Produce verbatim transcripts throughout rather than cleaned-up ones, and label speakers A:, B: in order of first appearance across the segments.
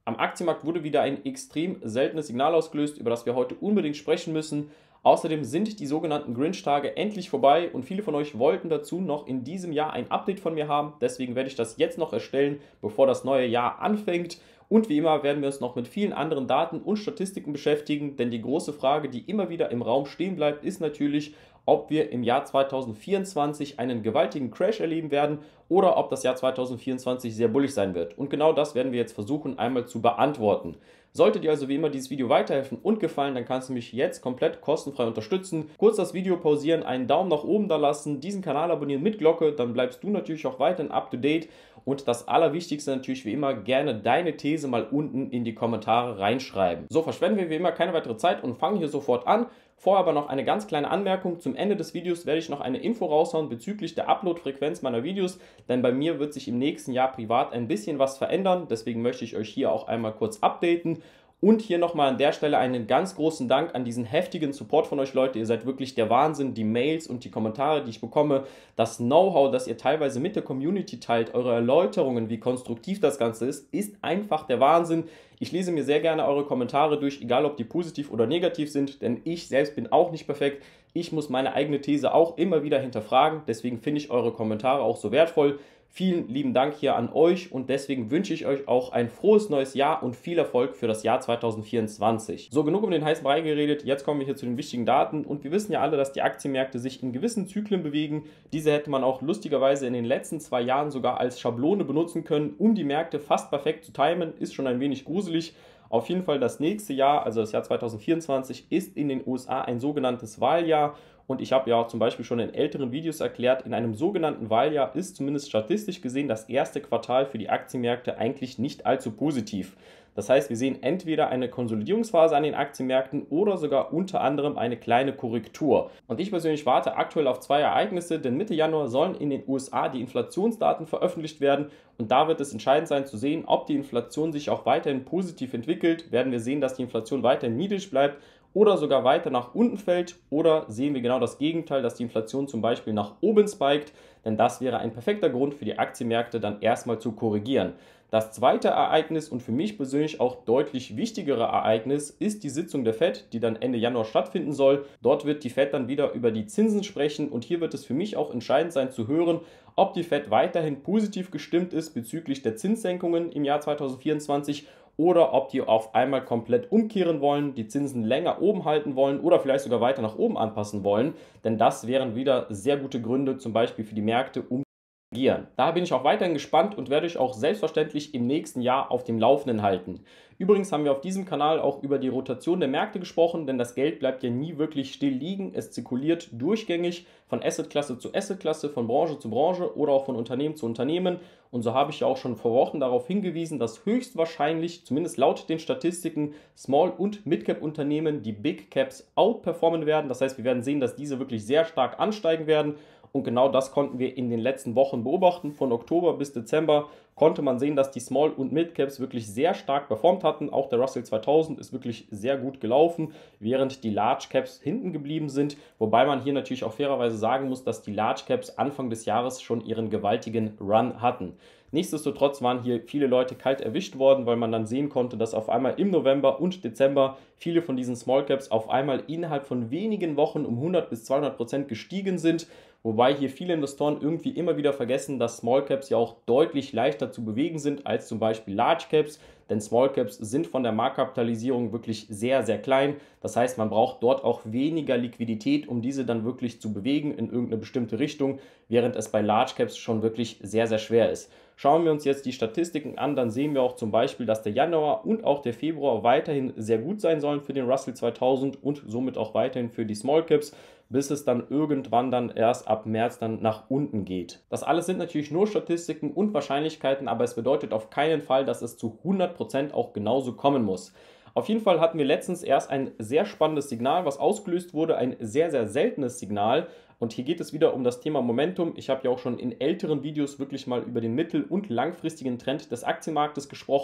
A: Am Aktienmarkt wurde wieder ein extrem seltenes Signal ausgelöst, über das wir heute unbedingt sprechen müssen. Außerdem sind die sogenannten Grinch-Tage endlich vorbei und viele von euch wollten dazu noch in diesem Jahr ein Update von mir haben. Deswegen werde ich das jetzt noch erstellen, bevor das neue Jahr anfängt. Und wie immer werden wir uns noch mit vielen anderen Daten und Statistiken beschäftigen, denn die große Frage, die immer wieder im Raum stehen bleibt, ist natürlich, ob wir im Jahr zweitausendvierundzwanzig einen gewaltigen Crash erleben werden oder ob das Jahr zweitausendvierundzwanzig sehr bullig sein wird. Und genau das werden wir jetzt versuchen einmal zu beantworten. Sollte dir also wie immer dieses Video weiterhelfen und gefallen, dann kannst du mich jetzt komplett kostenfrei unterstützen. Kurz das Video pausieren, einen Daumen nach oben da lassen, diesen Kanal abonnieren mit Glocke, dann bleibst du natürlich auch weiterhin up to date. Und das Allerwichtigste natürlich wie immer, gerne deine These mal unten in die Kommentare reinschreiben. So, verschwenden wir wie immer keine weitere Zeit und fangen hier sofort an. Vorher aber noch eine ganz kleine Anmerkung. Zum Ende des Videos werde ich noch eine Info raushauen bezüglich der Upload-Frequenz meiner Videos, denn bei mir wird sich im nächsten Jahr privat ein bisschen was verändern. Deswegen möchte ich euch hier auch einmal kurz updaten. Und hier nochmal an der Stelle einen ganz großen Dank an diesen heftigen Support von euch, Leute. Ihr seid wirklich der Wahnsinn. Die Mails und die Kommentare, die ich bekomme, das Know-how, das ihr teilweise mit der Community teilt, eure Erläuterungen, wie konstruktiv das Ganze ist, ist einfach der Wahnsinn. Ich lese mir sehr gerne eure Kommentare durch, egal ob die positiv oder negativ sind, denn ich selbst bin auch nicht perfekt. Ich muss meine eigene These auch immer wieder hinterfragen. Deswegen finde ich eure Kommentare auch so wertvoll. Vielen lieben Dank hier an euch und deswegen wünsche ich euch auch ein frohes neues Jahr und viel Erfolg für das Jahr zweitausendvierundzwanzig. So, genug um den heißen Brei geredet, jetzt kommen wir hier zu den wichtigen Daten und wir wissen ja alle, dass die Aktienmärkte sich in gewissen Zyklen bewegen. Diese hätte man auch lustigerweise in den letzten zwei Jahren sogar als Schablone benutzen können, um die Märkte fast perfekt zu timen, ist schon ein wenig gruselig. Auf jeden Fall das nächste Jahr, also das Jahr zweitausendvierundzwanzig, ist in den U S A ein sogenanntes Wahljahr. Und ich habe ja auch zum Beispiel schon in älteren Videos erklärt, in einem sogenannten Wahljahr ist zumindest statistisch gesehen das erste Quartal für die Aktienmärkte eigentlich nicht allzu positiv. Das heißt, wir sehen entweder eine Konsolidierungsphase an den Aktienmärkten oder sogar unter anderem eine kleine Korrektur. Und ich persönlich warte aktuell auf zwei Ereignisse, denn Mitte Januar sollen in den U S A die Inflationsdaten veröffentlicht werden und da wird es entscheidend sein zu sehen, ob die Inflation sich auch weiterhin positiv entwickelt. Werden wir sehen, dass die Inflation weiterhin niedrig bleibt oder sogar weiter nach unten fällt, oder sehen wir genau das Gegenteil, dass die Inflation zum Beispiel nach oben spiked, denn das wäre ein perfekter Grund für die Aktienmärkte dann erstmal zu korrigieren. Das zweite Ereignis und für mich persönlich auch deutlich wichtigere Ereignis ist die Sitzung der Fed, die dann Ende Januar stattfinden soll. Dort wird die Fed dann wieder über die Zinsen sprechen und hier wird es für mich auch entscheidend sein zu hören, ob die Fed weiterhin positiv gestimmt ist bezüglich der Zinssenkungen im Jahr zweitausendvierundzwanzig oder ob die auf einmal komplett umkehren wollen, die Zinsen länger oben halten wollen oder vielleicht sogar weiter nach oben anpassen wollen, denn das wären wieder sehr gute Gründe, zum Beispiel für die Märkte, um Da bin ich auch weiterhin gespannt und werde euch auch selbstverständlich im nächsten Jahr auf dem Laufenden halten. Übrigens haben wir auf diesem Kanal auch über die Rotation der Märkte gesprochen, denn das Geld bleibt ja nie wirklich still liegen. Es zirkuliert durchgängig von Assetklasse zu Assetklasse, von Branche zu Branche oder auch von Unternehmen zu Unternehmen. Und so habe ich ja auch schon vor Wochen darauf hingewiesen, dass höchstwahrscheinlich, zumindest laut den Statistiken, Small- und Mid-Cap-Unternehmen die Big Caps outperformen werden. Das heißt, wir werden sehen, dass diese wirklich sehr stark ansteigen werden. Und genau das konnten wir in den letzten Wochen beobachten. Von Oktober bis Dezember konnte man sehen, dass die Small- und Mid-Caps wirklich sehr stark performt hatten. Auch der Russell zweitausend ist wirklich sehr gut gelaufen, während die Large Caps hinten geblieben sind. Wobei man hier natürlich auch fairerweise sagen muss, dass die Large Caps Anfang des Jahres schon ihren gewaltigen Run hatten. Nichtsdestotrotz waren hier viele Leute kalt erwischt worden, weil man dann sehen konnte, dass auf einmal im November und Dezember viele von diesen Small Caps auf einmal innerhalb von wenigen Wochen um hundert bis zweihundert Prozent gestiegen sind. Wobei hier viele Investoren irgendwie immer wieder vergessen, dass Small Caps ja auch deutlich leichter zu bewegen sind als zum Beispiel Large Caps. Denn Small Caps sind von der Marktkapitalisierung wirklich sehr, sehr klein. Das heißt, man braucht dort auch weniger Liquidität, um diese dann wirklich zu bewegen in irgendeine bestimmte Richtung, während es bei Large Caps schon wirklich sehr, sehr schwer ist. Schauen wir uns jetzt die Statistiken an, dann sehen wir auch zum Beispiel, dass der Januar und auch der Februar weiterhin sehr gut sein sollen für den Russell zweitausend und somit auch weiterhin für die Small Caps, bis es dann irgendwann dann erst ab März dann nach unten geht. Das alles sind natürlich nur Statistiken und Wahrscheinlichkeiten, aber es bedeutet auf keinen Fall, dass es zu hundert Prozent auch genauso kommen muss. Auf jeden Fall hatten wir letztens erst ein sehr spannendes Signal, was ausgelöst wurde, ein sehr, sehr seltenes Signal. Und hier geht es wieder um das Thema Momentum. Ich habe ja auch schon in älteren Videos wirklich mal über den mittel- und langfristigen Trend des Aktienmarktes gesprochen.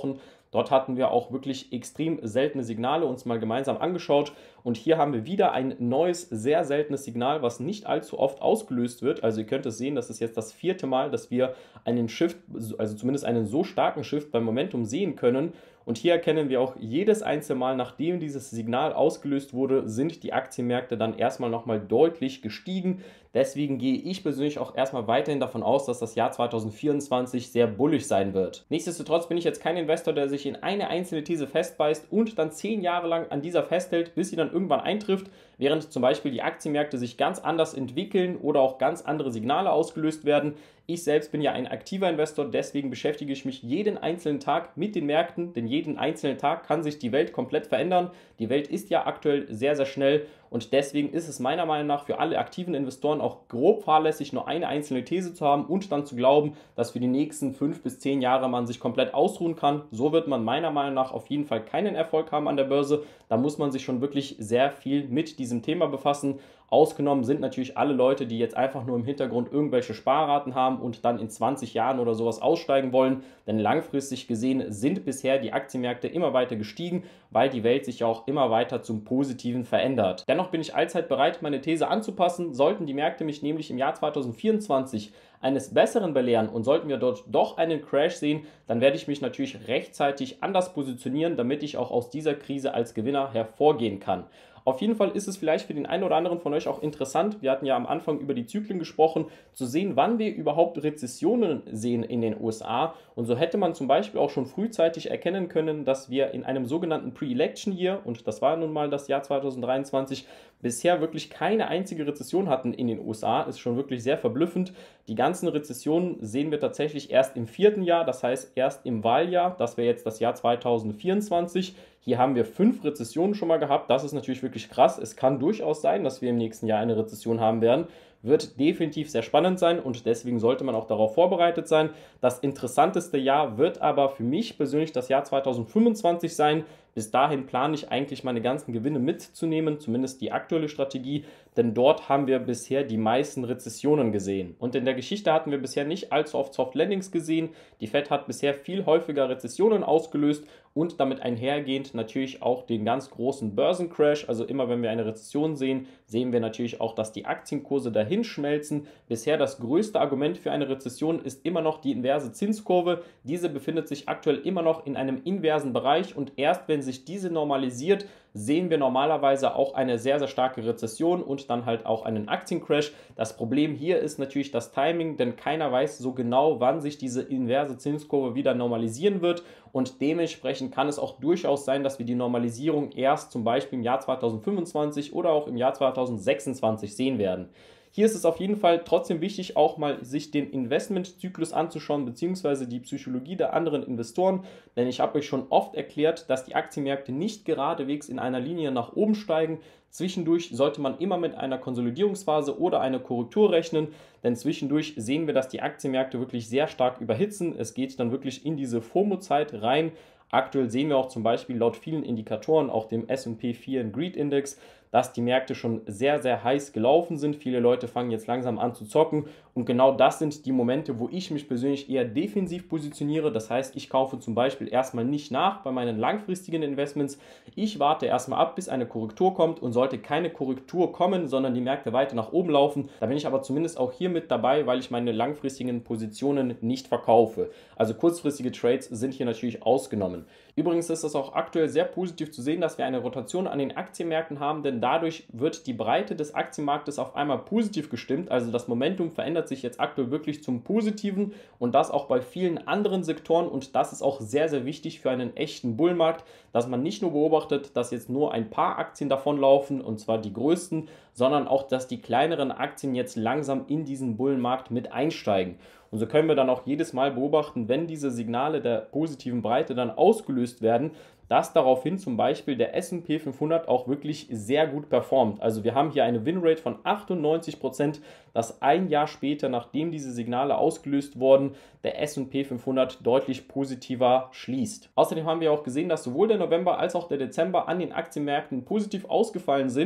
A: Dort hatten wir auch wirklich extrem seltene Signale uns mal gemeinsam angeschaut und hier haben wir wieder ein neues, sehr seltenes Signal, was nicht allzu oft ausgelöst wird. Also ihr könnt es sehen, das ist jetzt das vierte Mal, dass wir einen Shift, also zumindest einen so starken Shift beim Momentum sehen können. Und hier erkennen wir auch jedes einzelne Mal, nachdem dieses Signal ausgelöst wurde, sind die Aktienmärkte dann erstmal nochmal deutlich gestiegen. Deswegen gehe ich persönlich auch erstmal weiterhin davon aus, dass das Jahr zweitausendvierundzwanzig sehr bullisch sein wird. Nichtsdestotrotz bin ich jetzt kein Investor, der sich in eine einzelne These festbeißt und dann zehn Jahre lang an dieser festhält, bis sie dann irgendwann eintrifft, während zum Beispiel die Aktienmärkte sich ganz anders entwickeln oder auch ganz andere Signale ausgelöst werden. Ich selbst bin ja ein aktiver Investor, deswegen beschäftige ich mich jeden einzelnen Tag mit den Märkten, denn jeden einzelnen Tag kann sich die Welt komplett verändern. Die Welt ist ja aktuell sehr, sehr schnell und deswegen ist es meiner Meinung nach für alle aktiven Investoren auch grob fahrlässig, nur eine einzelne These zu haben und dann zu glauben, dass für die nächsten fünf bis zehn Jahre man sich komplett ausruhen kann. So wird man meiner Meinung nach auf jeden Fall keinen Erfolg haben an der Börse. Da muss man sich schon wirklich sehr viel mit diesem Thema befassen. Ausgenommen sind natürlich alle Leute, die jetzt einfach nur im Hintergrund irgendwelche Sparraten haben und dann in zwanzig Jahren oder sowas aussteigen wollen. Denn langfristig gesehen sind bisher die Aktienmärkte immer weiter gestiegen, weil die Welt sich ja auch immer weiter zum Positiven verändert. Dennoch bin ich allzeit bereit, meine These anzupassen. Sollten die Märkte mich nämlich im Jahr zweitausendvierundzwanzig eines Besseren belehren und sollten wir dort doch einen Crash sehen, dann werde ich mich natürlich rechtzeitig anders positionieren, damit ich auch aus dieser Krise als Gewinner hervorgehen kann. Auf jeden Fall ist es vielleicht für den einen oder anderen von euch auch interessant, wir hatten ja am Anfang über die Zyklen gesprochen, zu sehen, wann wir überhaupt Rezessionen sehen in den U S A. Und so hätte man zum Beispiel auch schon frühzeitig erkennen können, dass wir in einem sogenannten Pre-Election Year, und das war nun mal das Jahr zweitausenddreiundzwanzig, bisher wirklich keine einzige Rezession hatten in den U S A. Ist schon wirklich sehr verblüffend. Die ganzen Rezessionen sehen wir tatsächlich erst im vierten Jahr, das heißt erst im Wahljahr. Das wäre jetzt das Jahr zweitausendvierundzwanzig. Hier haben wir fünf Rezessionen schon mal gehabt. Das ist natürlich wirklich krass. Es kann durchaus sein, dass wir im nächsten Jahr eine Rezession haben werden. Wird definitiv sehr spannend sein und deswegen sollte man auch darauf vorbereitet sein. Das interessanteste Jahr wird aber für mich persönlich das Jahr zweitausendfünfundzwanzig sein. Bis dahin plane ich eigentlich meine ganzen Gewinne mitzunehmen, zumindest die aktuelle Strategie, denn dort haben wir bisher die meisten Rezessionen gesehen. Und in der Geschichte hatten wir bisher nicht allzu oft Soft Landings gesehen. Die Fed hat bisher viel häufiger Rezessionen ausgelöst und damit einhergehend natürlich auch den ganz großen Börsencrash. Also immer wenn wir eine Rezession sehen, sehen wir natürlich auch, dass die Aktienkurse dahin schmelzen. Bisher das größte Argument für eine Rezession ist immer noch die inverse Zinskurve. Diese befindet sich aktuell immer noch in einem inversen Bereich und erst wenn sich diese normalisiert, sehen wir normalerweise auch eine sehr, sehr starke Rezession und dann halt auch einen Aktiencrash. Das Problem hier ist natürlich das Timing, denn keiner weiß so genau, wann sich diese inverse Zinskurve wieder normalisieren wird und dementsprechend kann es auch durchaus sein, dass wir die Normalisierung erst zum Beispiel im Jahr zweitausendfünfundzwanzig oder auch im Jahr zweitausendsechsundzwanzig sehen werden. Hier ist es auf jeden Fall trotzdem wichtig, auch mal sich den Investmentzyklus anzuschauen, beziehungsweise die Psychologie der anderen Investoren, denn ich habe euch schon oft erklärt, dass die Aktienmärkte nicht geradewegs in einer Linie nach oben steigen. Zwischendurch sollte man immer mit einer Konsolidierungsphase oder einer Korrektur rechnen, denn zwischendurch sehen wir, dass die Aktienmärkte wirklich sehr stark überhitzen. Es geht dann wirklich in diese FOMO-Zeit rein. Aktuell sehen wir auch zum Beispiel laut vielen Indikatoren, auch dem S und P Fear and Greed Index, dass die Märkte schon sehr, sehr heiß gelaufen sind. Viele Leute fangen jetzt langsam an zu zocken und genau das sind die Momente, wo ich mich persönlich eher defensiv positioniere. Das heißt, ich kaufe zum Beispiel erstmal nicht nach bei meinen langfristigen Investments. Ich warte erstmal ab, bis eine Korrektur kommt und sollte keine Korrektur kommen, sondern die Märkte weiter nach oben laufen, da bin ich aber zumindest auch hier mit dabei, weil ich meine langfristigen Positionen nicht verkaufe. Also kurzfristige Trades sind hier natürlich ausgenommen. Übrigens ist es auch aktuell sehr positiv zu sehen, dass wir eine Rotation an den Aktienmärkten haben, denn dadurch wird die Breite des Aktienmarktes auf einmal positiv gestimmt. Also das Momentum verändert sich jetzt aktuell wirklich zum Positiven und das auch bei vielen anderen Sektoren und das ist auch sehr, sehr wichtig für einen echten Bullmarkt, dass man nicht nur beobachtet, dass jetzt nur ein paar Aktien davonlaufen und zwar die größten, sondern auch, dass die kleineren Aktien jetzt langsam in diesen Bullenmarkt mit einsteigen. Und so können wir dann auch jedes Mal beobachten, wenn diese Signale der positiven Breite dann ausgelöst werden, dass daraufhin zum Beispiel der S und P fünfhundert auch wirklich sehr gut performt. Also wir haben hier eine Winrate von achtundneunzig Prozent, dass ein Jahr später, nachdem diese Signale ausgelöst wurden, der S und P fünfhundert deutlich positiver schließt. Außerdem haben wir auch gesehen, dass sowohl der November als auch der Dezember an den Aktienmärkten positiv ausgefallen sind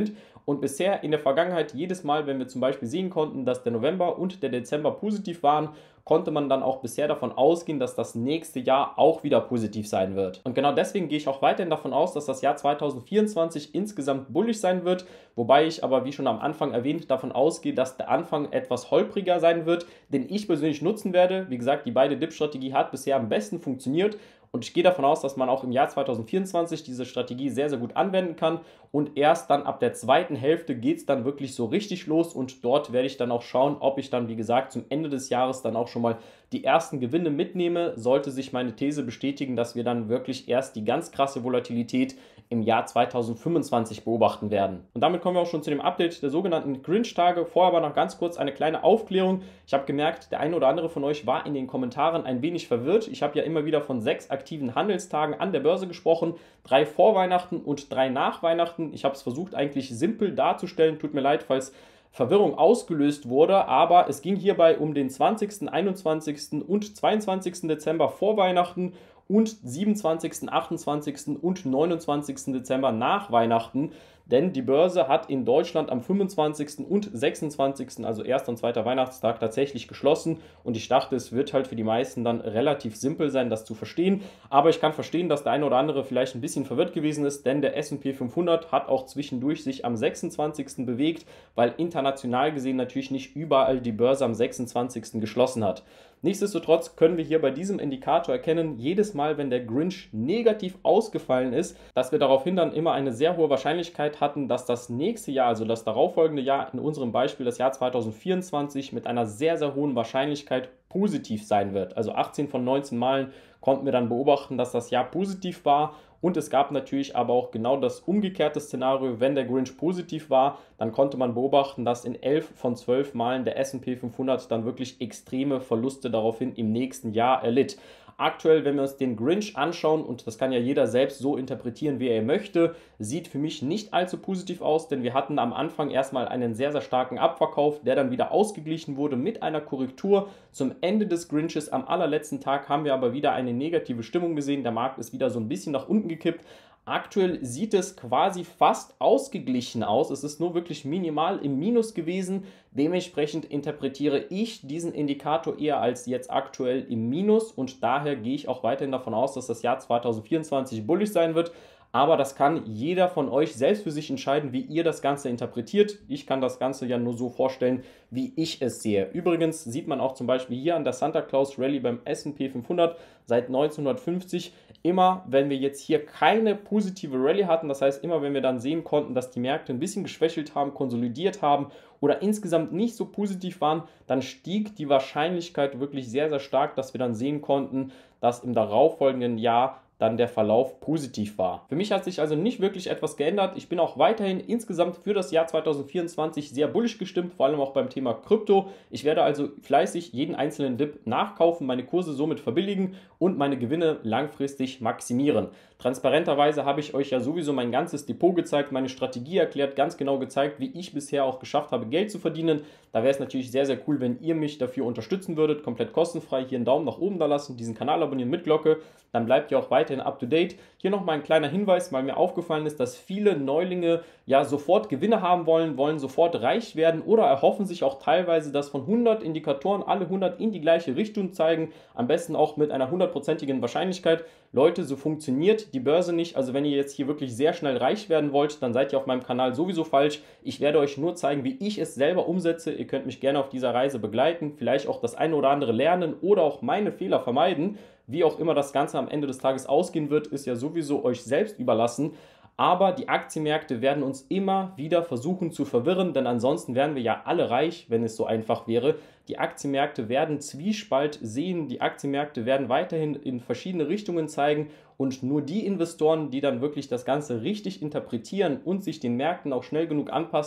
A: Und bisher in der Vergangenheit, jedes Mal, wenn wir zum Beispiel sehen konnten, dass der November und der Dezember positiv waren, konnte man dann auch bisher davon ausgehen, dass das nächste Jahr auch wieder positiv sein wird. Und genau deswegen gehe ich auch weiterhin davon aus, dass das Jahr zweitausendvierundzwanzig insgesamt bullisch sein wird, wobei ich aber, wie schon am Anfang erwähnt, davon ausgehe, dass der Anfang etwas holpriger sein wird, den ich persönlich nutzen werde. Wie gesagt, die beide Dip-Strategie hat bisher am besten funktioniert. Und ich gehe davon aus, dass man auch im Jahr zweitausendvierundzwanzig diese Strategie sehr, sehr gut anwenden kann. Und erst dann ab der zweiten Hälfte geht es dann wirklich so richtig los. Und dort werde ich dann auch schauen, ob ich dann, wie gesagt, zum Ende des Jahres dann auch schon mal die ersten Gewinne mitnehme. Sollte sich meine These bestätigen, dass wir dann wirklich erst die ganz krasse Volatilität im Jahr zweitausendfünfundzwanzig beobachten werden. Und damit kommen wir auch schon zu dem Update der sogenannten Grinch-Tage. Vorher aber noch ganz kurz eine kleine Aufklärung. Ich habe gemerkt, der eine oder andere von euch war in den Kommentaren ein wenig verwirrt. Ich habe ja immer wieder von sechs aktiven Handelstagen an der Börse gesprochen. Drei vor Weihnachten und drei nach Weihnachten. Ich habe es versucht, eigentlich simpel darzustellen. Tut mir leid, falls Verwirrung ausgelöst wurde, aber es ging hierbei um den zwanzigsten, einundzwanzigsten und zweiundzwanzigsten Dezember vor Weihnachten und siebenundzwanzigsten, achtundzwanzigsten und neunundzwanzigsten Dezember nach Weihnachten, denn die Börse hat in Deutschland am fünfundzwanzigsten und sechsundzwanzigsten, also erster und zweiter Weihnachtstag, tatsächlich geschlossen und ich dachte, es wird halt für die meisten dann relativ simpel sein, das zu verstehen, aber ich kann verstehen, dass der eine oder andere vielleicht ein bisschen verwirrt gewesen ist, denn der S und P fünfhundert hat auch zwischendurch sich am sechsundzwanzigsten bewegt, weil international gesehen natürlich nicht überall die Börse am sechsundzwanzigsten geschlossen hat. Nichtsdestotrotz können wir hier bei diesem Indikator erkennen, jedes Mal, wenn der Grinch negativ ausgefallen ist, dass wir daraufhin dann immer eine sehr hohe Wahrscheinlichkeit hatten, dass das nächste Jahr, also das darauffolgende Jahr, in unserem Beispiel das Jahr zweitausendvierundzwanzig, mit einer sehr, sehr hohen Wahrscheinlichkeit positiv sein wird. Also achtzehn von neunzehn Malen konnten wir dann beobachten, dass das Jahr positiv war. Und es gab natürlich aber auch genau das umgekehrte Szenario, wenn der Grinch positiv war, dann konnte man beobachten, dass in elf von zwölf Malen der S und P fünfhundert dann wirklich extreme Verluste daraufhin im nächsten Jahr erlitt. Aktuell, wenn wir uns den Grinch anschauen, und das kann ja jeder selbst so interpretieren, wie er möchte, sieht für mich nicht allzu positiv aus, denn wir hatten am Anfang erstmal einen sehr, sehr starken Abverkauf, der dann wieder ausgeglichen wurde mit einer Korrektur. Zum Ende des Grinches am allerletzten Tag haben wir aber wieder eine negative Stimmung gesehen. Der Markt ist wieder so ein bisschen nach unten gekippt. Aktuell sieht es quasi fast ausgeglichen aus. Es ist nur wirklich minimal im Minus gewesen. Dementsprechend interpretiere ich diesen Indikator eher als jetzt aktuell im Minus und daher gehe ich auch weiterhin davon aus, dass das Jahr zweitausendvierundzwanzig bullisch sein wird. Aber das kann jeder von euch selbst für sich entscheiden, wie ihr das Ganze interpretiert. Ich kann das Ganze ja nur so vorstellen, wie ich es sehe. Übrigens sieht man auch zum Beispiel hier an der Santa Claus Rally beim S und P fünfhundert seit neunzehnhundertfünfzig, immer wenn wir jetzt hier keine positive Rally hatten, das heißt immer wenn wir dann sehen konnten, dass die Märkte ein bisschen geschwächelt haben, konsolidiert haben oder insgesamt nicht so positiv waren, dann stieg die Wahrscheinlichkeit wirklich sehr, sehr stark, dass wir dann sehen konnten, dass im darauffolgenden Jahr dann der Verlauf positiv war. Für mich hat sich also nicht wirklich etwas geändert. Ich bin auch weiterhin insgesamt für das Jahr zweitausendvierundzwanzig sehr bullisch gestimmt, vor allem auch beim Thema Krypto. Ich werde also fleißig jeden einzelnen Dip nachkaufen, meine Kurse somit verbilligen und meine Gewinne langfristig maximieren. Transparenterweise habe ich euch ja sowieso mein ganzes Depot gezeigt, meine Strategie erklärt, ganz genau gezeigt, wie ich bisher auch geschafft habe, Geld zu verdienen. Da wäre es natürlich sehr, sehr cool, wenn ihr mich dafür unterstützen würdet, komplett kostenfrei. Hier einen Daumen nach oben da lassen, diesen Kanal abonnieren mit Glocke, dann bleibt ihr auch weiterhin up to date. Hier nochmal ein kleiner Hinweis, weil mir aufgefallen ist, dass viele Neulinge ja sofort Gewinne haben wollen, wollen sofort reich werden oder erhoffen sich auch teilweise, dass von hundert Indikatoren alle hundert in die gleiche Richtung zeigen, am besten auch mit einer hundertprozentigen Wahrscheinlichkeit. Leute, so funktioniert die Börse nicht. Also wenn ihr jetzt hier wirklich sehr schnell reich werden wollt, dann seid ihr auf meinem Kanal sowieso falsch. Ich werde euch nur zeigen, wie ich es selber umsetze. Ihr könnt mich gerne auf dieser Reise begleiten, vielleicht auch das eine oder andere lernen oder auch meine Fehler vermeiden. Wie auch immer das Ganze am Ende des Tages ausgehen wird, ist ja sowieso euch selbst überlassen. Aber die Aktienmärkte werden uns immer wieder versuchen zu verwirren, denn ansonsten wären wir ja alle reich, wenn es so einfach wäre. Die Aktienmärkte werden Zwiespalt sehen, die Aktienmärkte werden weiterhin in verschiedene Richtungen zeigen und nur die Investoren, die dann wirklich das Ganze richtig interpretieren und sich den Märkten auch schnell genug anpassen,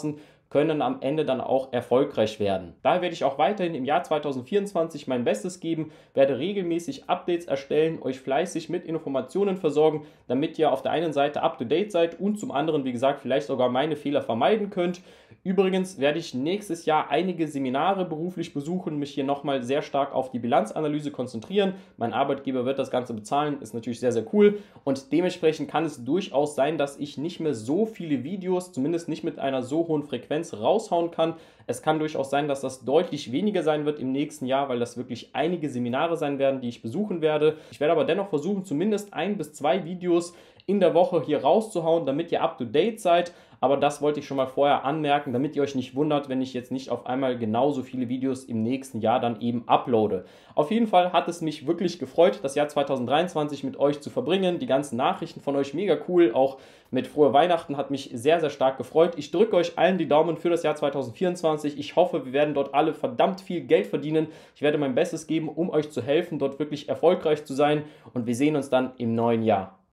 A: können am Ende dann auch erfolgreich werden. Daher werde ich auch weiterhin im Jahr zweitausendvierundzwanzig mein Bestes geben, werde regelmäßig Updates erstellen, euch fleißig mit Informationen versorgen, damit ihr auf der einen Seite up to date seid und zum anderen, wie gesagt, vielleicht sogar meine Fehler vermeiden könnt. Übrigens werde ich nächstes Jahr einige Seminare beruflich besuchen, mich hier nochmal sehr stark auf die Bilanzanalyse konzentrieren. Mein Arbeitgeber wird das Ganze bezahlen, ist natürlich sehr, sehr cool und dementsprechend kann es durchaus sein, dass ich nicht mehr so viele Videos, zumindest nicht mit einer so hohen Frequenz raushauen kann. Es kann durchaus sein, dass das deutlich weniger sein wird im nächsten Jahr, weil das wirklich einige Seminare sein werden, die ich besuchen werde. Ich werde aber dennoch versuchen, zumindest ein bis zwei Videos in der Woche hier rauszuhauen, damit ihr up to date seid. Aber das wollte ich schon mal vorher anmerken, damit ihr euch nicht wundert, wenn ich jetzt nicht auf einmal genauso viele Videos im nächsten Jahr dann eben uploade. Auf jeden Fall hat es mich wirklich gefreut, das Jahr zweitausenddreiundzwanzig mit euch zu verbringen. Die ganzen Nachrichten von euch mega cool, auch mit Frohe Weihnachten hat mich sehr, sehr stark gefreut. Ich drücke euch allen die Daumen für das Jahr zweitausendvierundzwanzig. Ich hoffe, wir werden dort alle verdammt viel Geld verdienen. Ich werde mein Bestes geben, um euch zu helfen, dort wirklich erfolgreich zu sein und wir sehen uns dann im neuen Jahr.